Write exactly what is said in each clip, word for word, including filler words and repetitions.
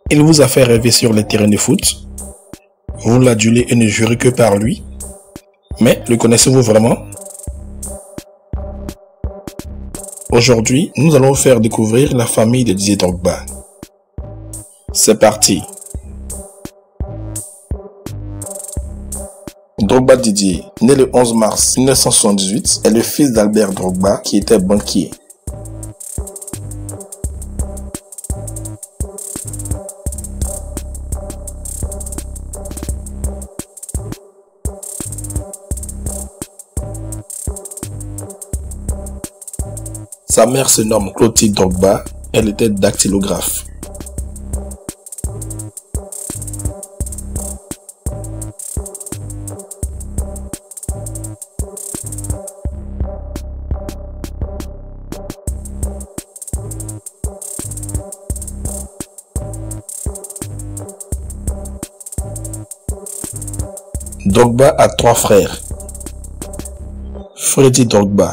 Il vous a fait rêver sur les terrains de foot. Vous l'adulez et ne jurez que par lui. Mais le connaissez-vous vraiment? Aujourd'hui, nous allons vous faire découvrir la famille de Didier Drogba. C'est parti. Drogba Didier, né le onze mars mille neuf cent soixante-dix-huit, est le fils d'Albert Drogba qui était banquier. Sa mère se nomme Clotilde Drogba, elle était dactylographe. Drogba a trois frères. Freddy Drogba.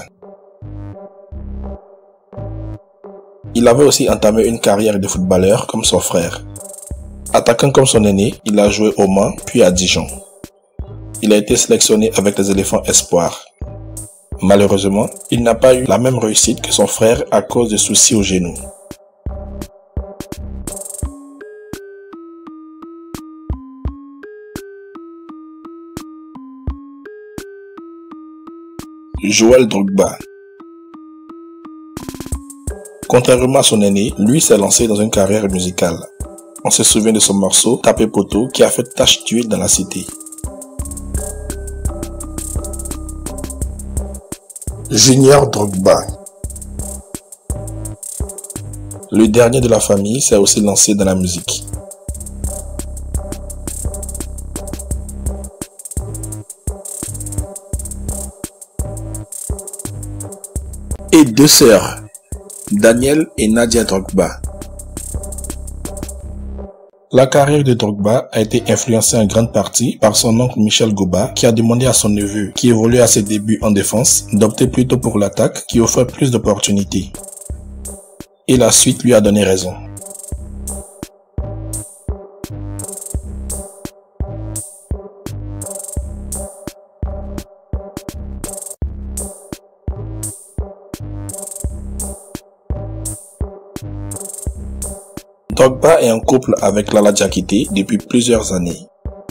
Il avait aussi entamé une carrière de footballeur comme son frère. Attaquant comme son aîné, il a joué au Mans puis à Dijon. Il a été sélectionné avec les éléphants espoirs. Malheureusement, il n'a pas eu la même réussite que son frère à cause de soucis au genou. Joël Drogba. Contrairement à son aîné, lui s'est lancé dans une carrière musicale. On se souvient de son morceau Tapé Poteau qui a fait tache d'huile dans la cité. Junior Drogba. Le dernier de la famille s'est aussi lancé dans la musique. Et deux sœurs, Daniel et Nadia Drogba. La carrière de Drogba a été influencée en grande partie par son oncle Michel Goba qui a demandé à son neveu, qui évoluait à ses débuts en défense, d'opter plutôt pour l'attaque qui offrait plus d'opportunités. Et la suite lui a donné raison. Drogba est en couple avec Lala Diakité depuis plusieurs années.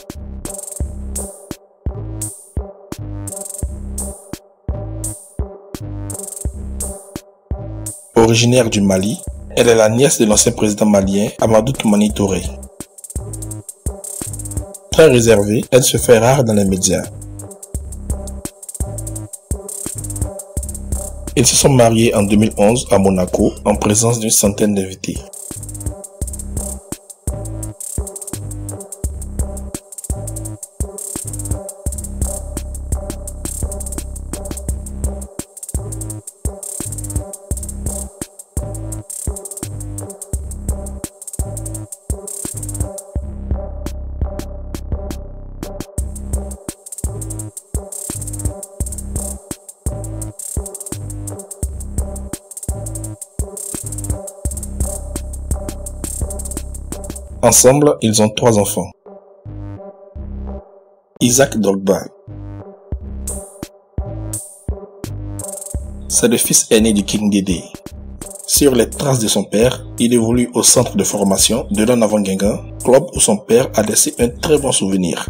Originaire du Mali, elle est la nièce de l'ancien président malien Amadou Toumani Touré. Très réservée, elle se fait rare dans les médias. Ils se sont mariés en deux mille onze à Monaco en présence d'une centaine d'invités. Ensemble, ils ont trois enfants. Isaac Drogba. C'est le fils aîné du King Dédé. Sur les traces de son père, il évolue au centre de formation de l'An avant Guingamp, club où son père a laissé un très bon souvenir.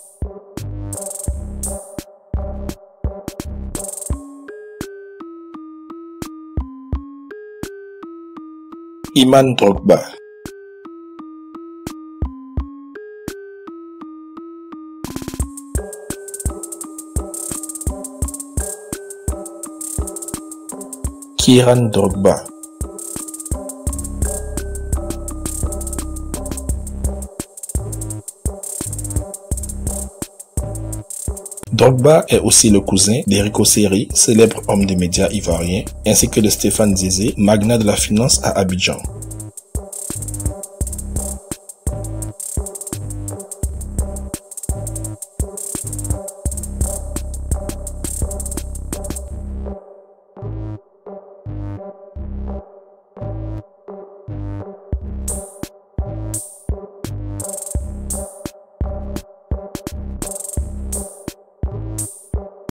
Iman Drogba. Kieran Drogba. Drogba est aussi le cousin d'Erico Seri, célèbre homme des médias ivoirien, ainsi que de Stéphane Zézé, magnat de la finance à Abidjan.